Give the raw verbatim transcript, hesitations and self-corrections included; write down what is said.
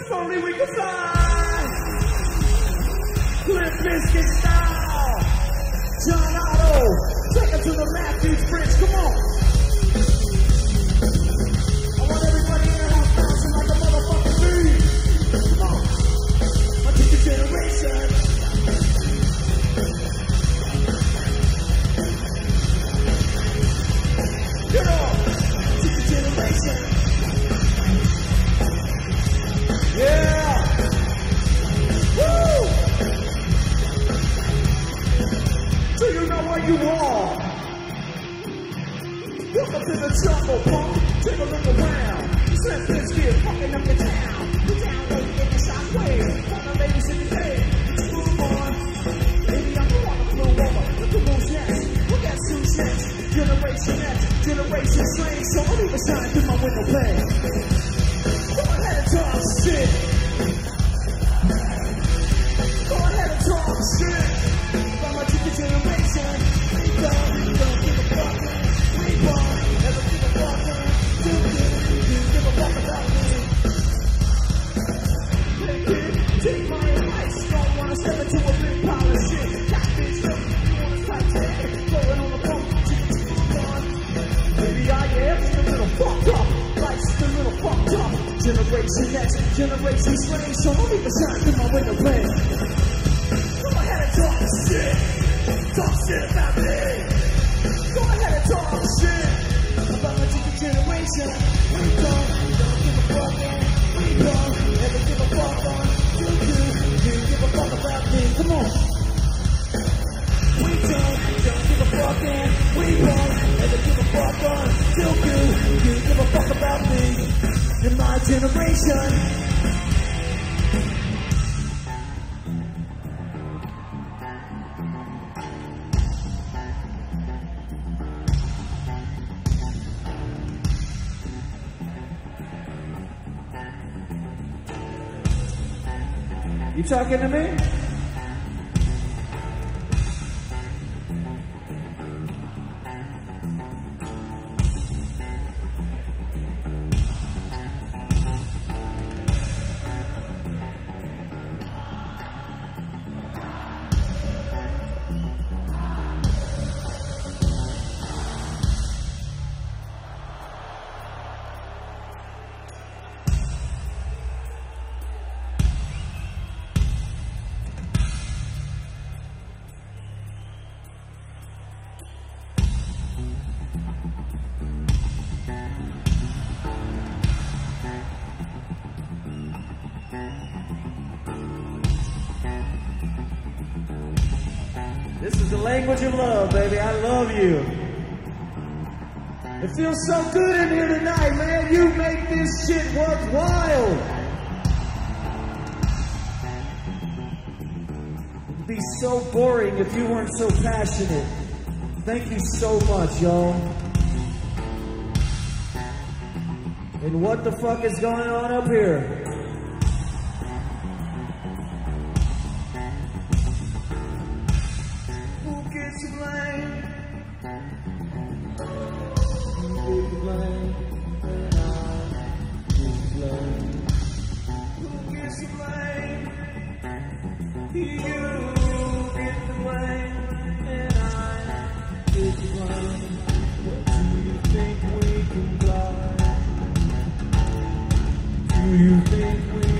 If only we could fly. Limp Bizkit style. John Otto, take it to the Matthews Bridge. Come on. I want everybody in the house bouncing like a motherfucking bee. Come on. I took the generation. Get off. I took the generation. Yeah. Woo. Do you know where you are? Welcome to the jungle, punk. Take a look around. Limp Bizkit fucking up your town. The town where you get the shockwave. All the ladies in the bed. Move on. Baby, I'm the one who flew over. Look at those next. Look at two next. Generation X. Generation strange. So I'll leave a sign through my window pane. Go ahead and talk shit. Go ahead and talk shit. About my ticket generation. We don't, we don't give a fuck. We won't ever give a fuck. Do you, do you give a fuck about me? Hey kid, take my advice. Don't wanna step into a big pile of shit. That bitch, you wanna fight today? Blowing on the phone, chicken chicken on. Maybe I am just a little fucked up. Life's just a little fucked up. Generation X, generation strange. So don't leave a sign through my window pane. Go ahead and talk shit. Talk shit about me. Go ahead and talk shit about my ticket generation. We don't, we don't give a fuck on. We don't ever give a fuck on. You do, you give a fuck about me. Come on. We don't, we don't give a fuck on. We won't ever give a fuck on. Still do, you give a fuck about me. In my generation. You talking to me? This is the language of love, baby. I love you. It feels so good in here tonight, man. You make this shit worthwhile. It'd be so boring if you weren't so passionate. Thank you so much, y'all. And what the fuck is going on up here? Do you think we